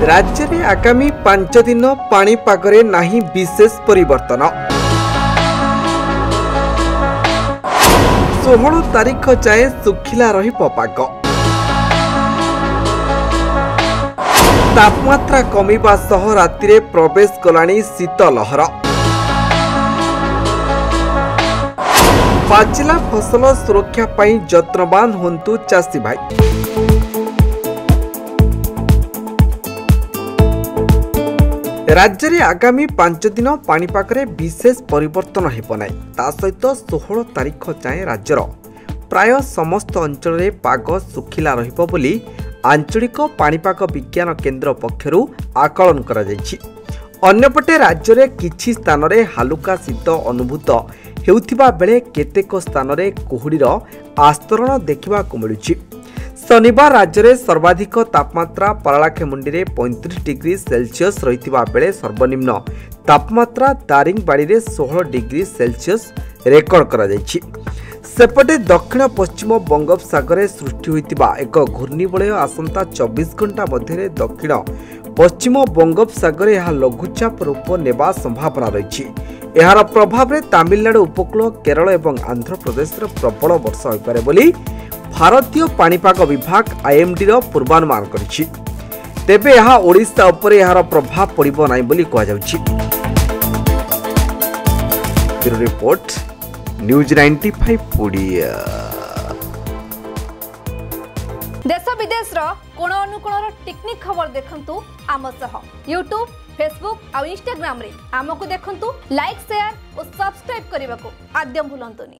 राज्य में आगामी 5 दिन पाणीपागरे नहीं विशेष परिवर्तन। 16 तारीख जाए सुखिला रहिबो पाग। तापमात्रा कमिबा सह रातिरे प्रवेश कलानी शीत लहर। पाचिला फसल सुरक्षा पाई जत्नवान होंतु चाषी भाई। राज्य में आगामी 5 दिन पाणीपागरे विशेष परिवर्तन हेब नाही। ता सहित 16 तारीख जाए राज्यर प्राय समस्त अंचल में पाग सुखिला रहिबो बोली आंचलिक पाणीपाग विज्ञान केन्द्र पक्षरु आकलन करा जायछि। अन्यपटे राज्य में किछि स्थान रे हालुका शीत अनुभूत हेउथिबा बेले केतेक स्थान रे कुहुडीर आस्तरण देखिबाकु मिलुछि। शनिवार राज्य में सर्वाधिक तापमात्रा परालाखेमुंडी में 35 डिग्री सेल्सियस रहिथिबा बेले सर्वनिम्न तापमात्रा दारिंगबाड़ी में 16 डिग्री सेल्सियस रेकर्ड करा जायछि। सेपटे दक्षिण पश्चिम बंगोपसागर सृष्टि होइतिबा एक घूर्णिबलय आसंता 24 घंटा मध्य दक्षिण पश्चिम बंगोपसागर यह लघुचाप रूप नेबा संभावना रही। यार प्रभाव में तमिलनाडु उपकूल केरल और आंध्र प्रदेश प्रबल वर्षा होइपारे बोली भारतीय पाणीपाग विभाग आईएमडी पूर्वानुमान करिछि। तेबे यह ओडिशा उपरे यार प्रभाव पड़िबो नाही बोली कहा जाउछि। Bureau report news 95 Odia. देश विदेश कोण अनुकोण टेक्निक खबर देखंतु आम सह यूट्यूब फेसबुक और इंस्टाग्राम रे आमको देखंतु लाइक शेयर और सब्सक्राइब करने को आद्यम भूलंतुनी।